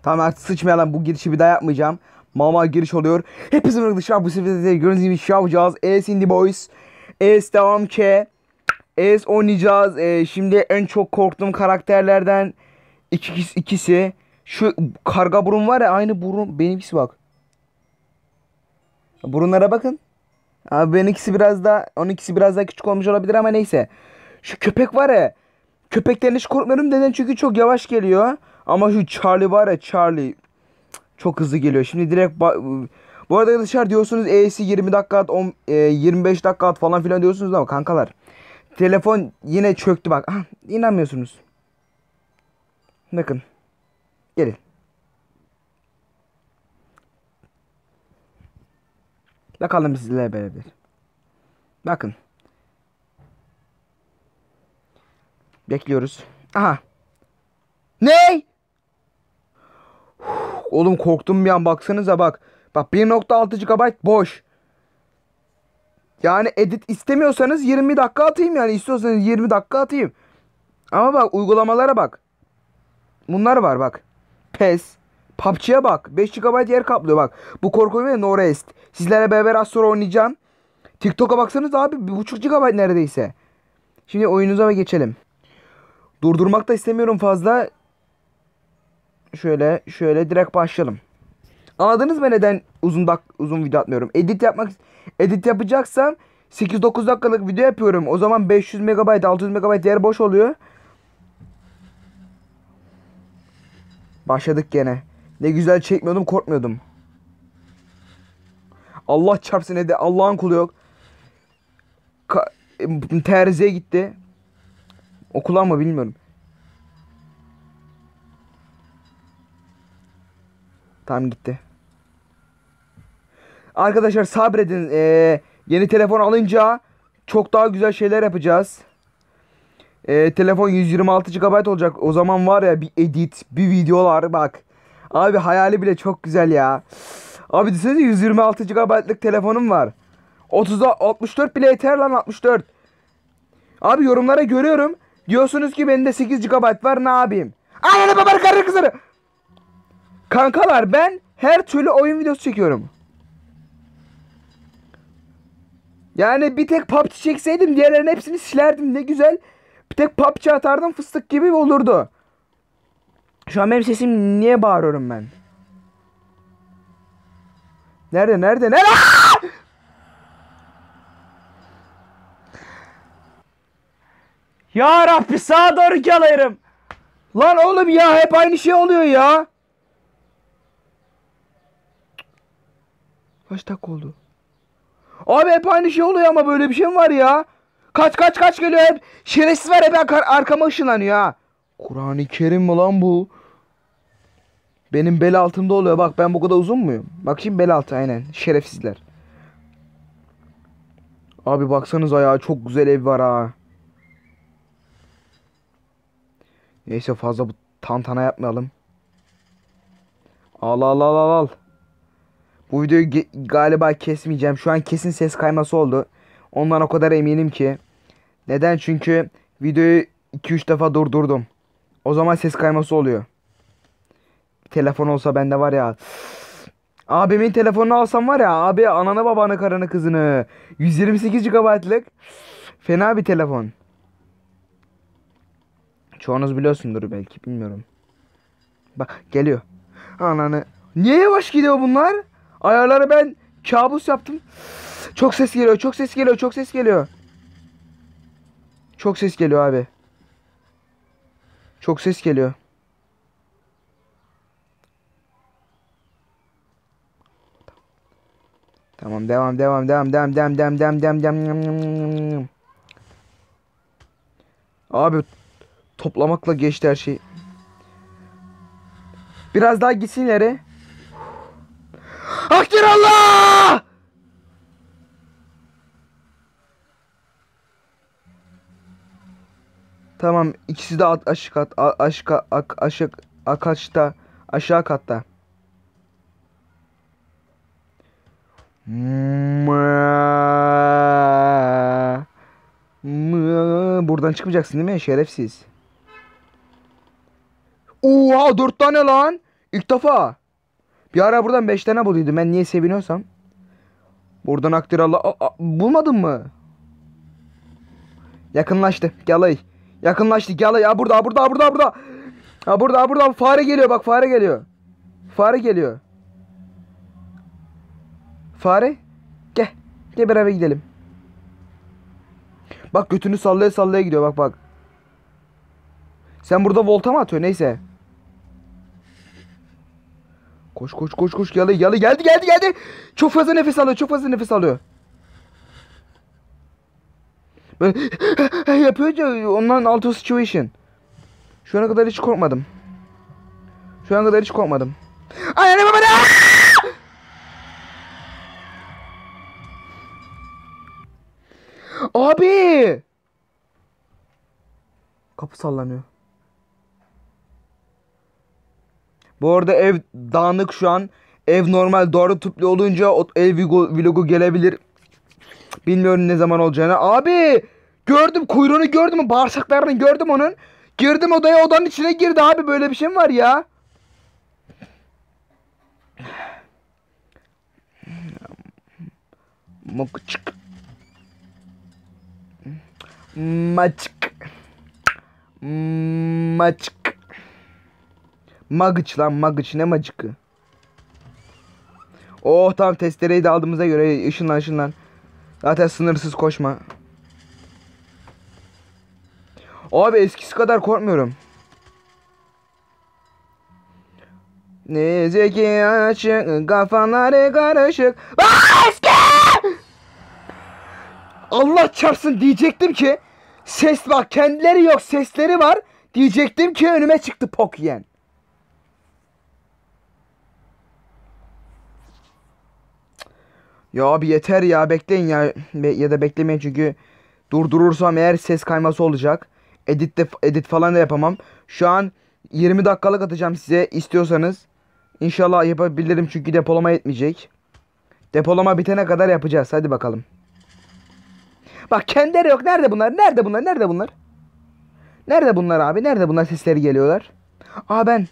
Tamam artık sıçmayalım, bu girişi bir daha yapmayacağım. Mama giriş oluyor. Hepimizin arkadaşlar bu sefer de gördüğünüz gibi şey yapacağız. AS Indie Boys. AS devam ki. AS oynayacağız. Şimdi en çok korktuğum karakterlerden ikisi. Şu karga burun var ya, aynı burun benimkisi bak. Burunlara bakın. Abi benimkisi biraz da, onunkisi biraz daha küçük olmuş olabilir ama neyse. Şu köpek var ya. Köpekten hiç korkmuyorum, neden? Çünkü çok yavaş geliyor. Ama şu Charlie var ya, Charlie çok hızlı geliyor. Şimdi direkt bu arada arkadaşlar diyorsunuz E'si 20 dakika at, 25 dakika at falan filan diyorsunuz ama kankalar. Telefon yine çöktü bak. Ah, inanmıyorsunuz. Bakın. Gelin. Bakalım sizlerle beraber. Bakın. Bekliyoruz. Aha. Ne? Oğlum korktum bir an, baksanıza bak. Bak 1.6 GB boş. Yani edit istemiyorsanız 20 dakika atayım, yani istiyorsanız 20 dakika atayım. Ama bak uygulamalara bak. Bunlar var bak. PES. PUBG'ye bak. 5 GB yer kaplıyor bak. Bu korku oyunu No Rest. Sizlerle beraber az sonra oynayacağım. TikTok'a baksanız abi 1.5 GB neredeyse. Şimdi oyununuza geçelim. Durdurmak da istemiyorum fazla. Şöyle direkt başlayalım. Anladınız mı neden uzun video atmıyorum? Edit yapacaksam 8-9 dakikalık video yapıyorum. O zaman 500 MB 600 MB yer boş oluyor. Başladık gene. Ne güzel çekmiyordum, korkmuyordum. Allah çarpsın, ne de Allah'ın kulu yok. Terziye gitti. Okula mı bilmiyorum. Tamam gitti. Arkadaşlar sabredin. Yeni telefon alınca çok daha güzel şeyler yapacağız. Telefon 126 GB olacak. O zaman var ya, bir edit, bir videolar bak. Abi hayali bile çok güzel ya. Abi düşünsene 126 GB'lık telefonum var. 30'a 64 bile yeter lan, 64. Abi yorumlara görüyorum. Diyorsunuz ki bende 8 GB var, ne yapayım? Ananı babanı karı kızları. Kankalar ben her türlü oyun videosu çekiyorum. Yani bir tek PUBG çekseydim diğerlerin hepsini silerdim, ne güzel. Bir tek PUBG atardım, fıstık gibi olurdu. Şu an benim sesim niye bağırıyorum ben? Nerede? Aa! Ya Rabbi, sağa doğru yalayırım. Lan oğlum ya, hep aynı şey oluyor ya. Kaç dakika oldu? Abi hep aynı şey oluyor ama böyle bir şey mi var ya? Kaç geliyor hep. Şerefsiz var, hep arkama ışınlanıyor ha. Kur'an-ı Kerim mi lan bu? Benim bel altımda oluyor. Bak ben bu kadar uzun muyum? Bak şimdi bel altı, aynen. Şerefsizler. Abi baksanıza ya, çok güzel ev var ha. Neyse fazla bu tantana yapmayalım. Al. Bu videoyu galiba kesmeyeceğim. Şu an kesin ses kayması oldu. Ondan o kadar eminim ki. Neden? Çünkü videoyu 2-3 defa durdurdum. O zaman ses kayması oluyor. Telefon olsa bende var ya. Abimin telefonunu alsam var ya abi, ananı babanı karını kızını. 128 GB'lık. Fena bir telefon. Çoğunuz biliyorsundur belki, bilmiyorum. Bak geliyor. Ananı. Niye yavaş gidiyor bunlar? Ayarları ben kabus yaptım. Çok ses geliyor. Çok ses geliyor abi. Çok ses geliyor. Tamam devam. Abi toplamakla geçti her şey. Biraz daha gitsin ileri. Akdir Allah! Tamam, ikisi de aşağı katta. Buradan çıkmayacaksın değil mi şerefsiz? Oha 4 tane lan. İlk defa. Bir ara buradan 5 tane buluyordum. Ben niye seviniyorsam. Buradan aktirallah. Bulmadın mı? Yakınlaştı. Galay. Yakınlaştı. Galay. Ha burada. Burada. Ha burada. Fare geliyor. Bak fare geliyor. Fare geliyor. Fare. Gel. Gel beraber gidelim. Bak götünü sallaya sallaya gidiyor. Bak. Sen burada volta mı atıyor? Neyse. Koş. Yalı geldi. Çok fazla nefes alıyor. Böyle yapıyor ya ondan auto situation. Şu ana kadar hiç korkmadım. Ay anne baba. Abi. Kapı sallanıyor. Bu arada ev dağınık şu an. Ev normal doğru tüplü olunca o ev vlogu gelebilir. Bilmiyorum ne zaman olacağını. Abi gördüm kuyruğunu gördüm. Bağırsaklarını gördüm onun. Girdim odaya odanın içine girdi abi. Böyle bir şey mi var ya? Mokçuk. Maçık. Magıç lan magıç ne macıkı. Oh tamam testereyi de aldığımıza göre ışınlan. Zaten sınırsız koşma. Abi eskisi kadar korkmuyorum. Ne zeki açık kafaları karışık. Eski! Allah çarpsın diyecektim ki ses bak kendileri yok sesleri var. Diyecektim ki önüme çıktı pok yiyen. Ya abi yeter ya bekleyin ya. Ya da beklemeyin çünkü durdurursam eğer ses kayması olacak. Edit falan da yapamam. Şu an 20 dakikalık atacağım size istiyorsanız. İnşallah yapabilirim çünkü depolama yetmeyecek. Depolama bitene kadar yapacağız. Hadi bakalım. Bak kendileri yok. Nerede bunlar? Nerede bunlar abi? Nerede bunlar sesleri geliyorlar? Aa ben.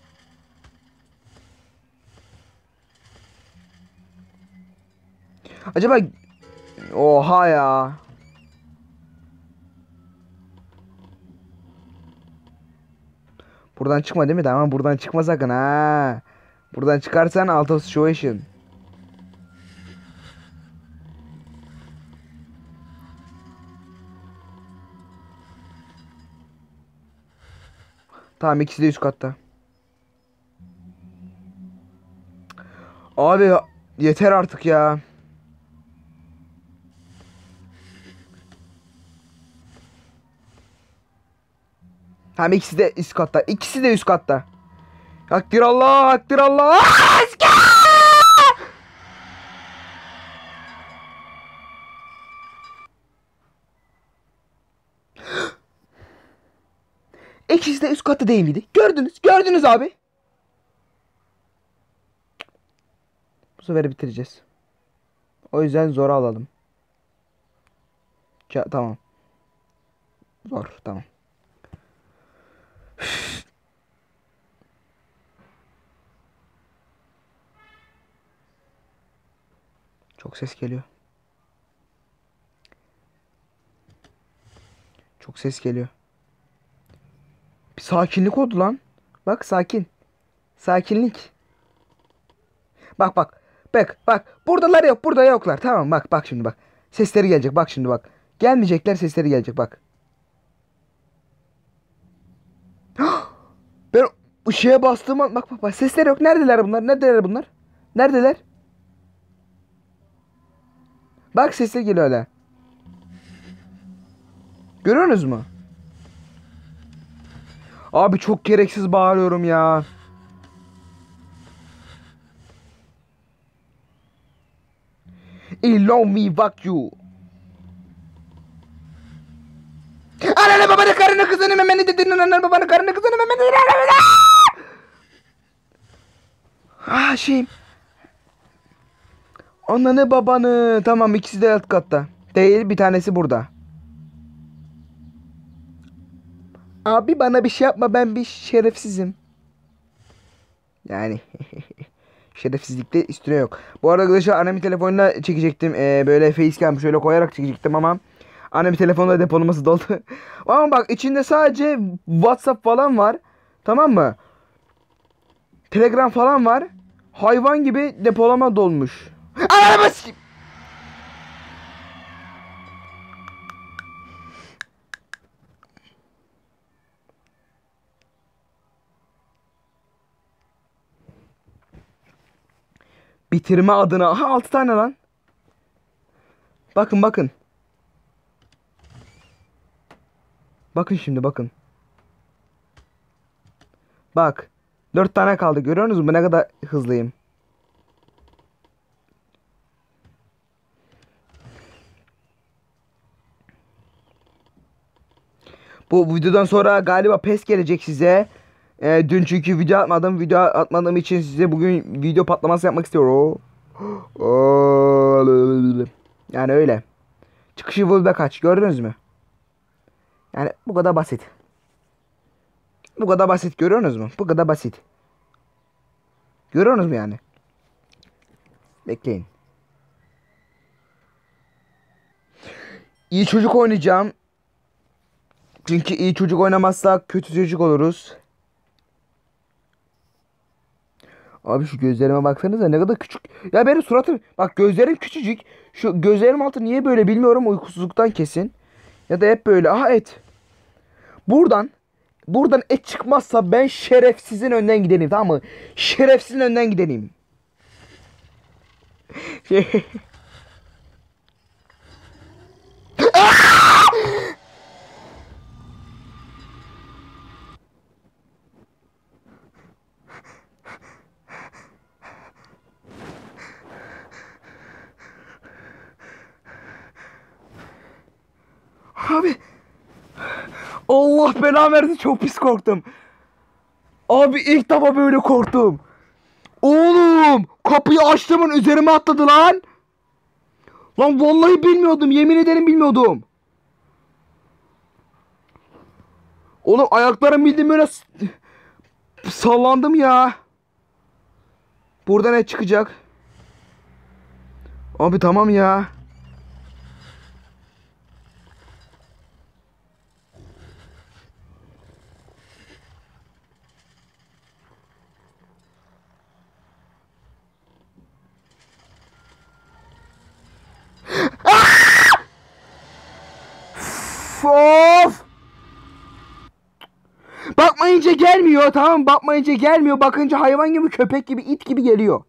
Acaba oha ya. Buradan çıkma değil mi? Tamam buradan çıkma sakın ha. Buradan çıkarsan out of situation. Tamam ikisi de üst katta. Abi yeter artık ya. Hem ikisi de üst katta. Hakdir Allah. İkisi de üst katta değil miydi? Gördünüz abi. Bu sefer bitireceğiz. O yüzden zora alalım. Tamam. Zor tamam. Çok ses geliyor. Bir sakinlik oldu lan. Bak sakin. Sakinlik. Bak. Buradalar yok. Burada yoklar. Tamam bak şimdi bak. Sesleri gelecek. Bak şimdi bak. Gelmeyecekler sesleri gelecek bak. Ben ışığa bastığım an bak. Sesleri yok. Neredeler bunlar? Neredeler? Bak sesler geliyor hala. Görüyorsunuz mu? Abi çok gereksiz bağırıyorum ya. Elon me fuck you. Anne babanın karını kızını memeni dedin. Anne babanın karını kızını memeni dedin. Şeyim. Ananı babanı. Tamam ikisi de alt katta. Değil bir tanesi burada. Abi bana bir şey yapma ben bir şerefsizim. Yani şerefsizlikte üstüne yok. Bu arada arkadaşlar annemin telefonuna çekecektim. Böyle facecam şöyle koyarak çekecektim ama annemin telefonunda depolaması doldu. Ama bak içinde sadece WhatsApp falan var. Tamam mı? Telegram falan var. Hayvan gibi depolama dolmuş. Anam s**eyim. Bitirme adına. Aha 6 tane lan. Bakın bakın. Bakın şimdi bakın. Bak. 4 tane kaldı. Görüyorsunuz mu ne kadar hızlıyım. Bu videodan sonra galiba PES gelecek size. Dün çünkü video atmadım. Video atmadığım için size bugün video patlaması yapmak istiyorum. Yani öyle. Çıkışı Wolf'e kaç. Gördünüz mü? Yani bu kadar basit. Bu kadar basit görüyorsunuz mu? Bu kadar basit. Görüyorsunuz mu yani? Bekleyin. İyi çocuk oynayacağım. Çünkü iyi çocuk oynamazsak kötü çocuk oluruz. Abi şu gözlerime baksanıza ne kadar küçük. Ya benim suratım bak gözlerim küçücük. Şu gözlerim altı niye böyle bilmiyorum uykusuzluktan kesin. Ya da hep böyle. Aha et. Buradan et çıkmazsa ben şerefsizin önden gidelim tamam mı? Şerefsizin önden gidelim. Abi Allah belanı versin çok pis korktum. Abi ilk defa böyle korktum. Oğlum kapıyı açtımın üzerime atladı lan. Lan vallahi bilmiyordum yemin ederim bilmiyordum. Oğlum ayaklarım bildiğim böyle sallandım ya. Burada ne çıkacak? Abi tamam ya. Of! Bakmayınca gelmiyor tamam bakmayınca gelmiyor bakınca hayvan gibi köpek gibi it gibi geliyor.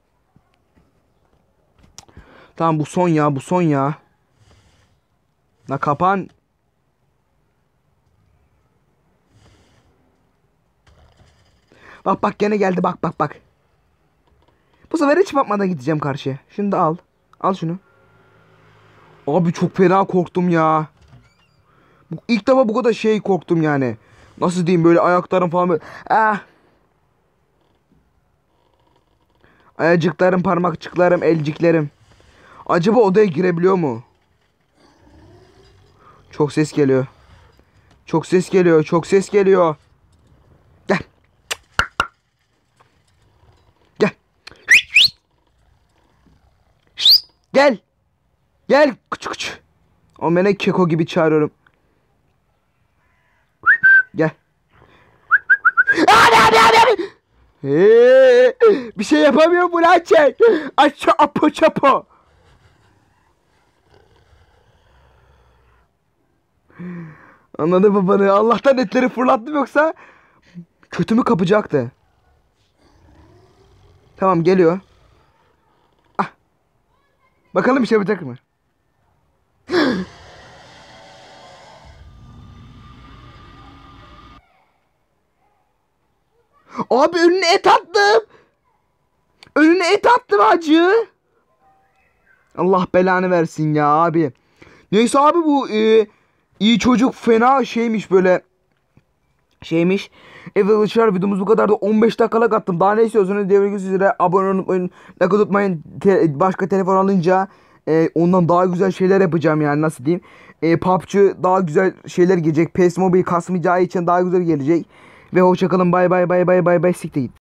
Tamam bu son ya bu son ya. La kapan. Bak bak gene geldi bak bak bak. Bu sefer hiç bakmadan gideceğim karşıya. Şunu da al. Al şunu. Abi çok fena korktum ya. İlk defa bu kadar şey korktum yani. Nasıl diyeyim böyle ayaklarım falan böyle. Ah. Ayacıklarım, parmakçıklarım, elciklerim. Acaba odaya girebiliyor mu? Çok ses geliyor. Çok ses geliyor. Çok ses geliyor. Gel. Gel. Gel. Gel. Küçük küçük. O beni keko gibi çağırıyorum. Gel. Bir şey yapamıyorum bu lan çek. Aç apo çapo. Anladın mı bana? Allah'tan etleri fırlattım yoksa kötümü kapacaktı. Tamam geliyor. Ah. Bakalım bir şey yapacak mı? Abi önüne et attım. Önüne et attım acı. Allah belanı versin ya abi. Neyse abi bu iyi çocuk fena şeymiş böyle. Şeymiş. Evet arkadaşlar videomuz bu kadar da 15 dakikalık attım. Daha ne istiyorsanız devreye sizlere abone olmayı unutmayın. Like unutmayın. Başka telefon alınca ondan daha güzel şeyler yapacağım yani nasıl diyeyim. PUBG daha güzel şeyler gelecek. PES Mobile kasmayacağı için daha güzel gelecek. Ve hoşçakalın bay bay bay bay bay bay siktir git.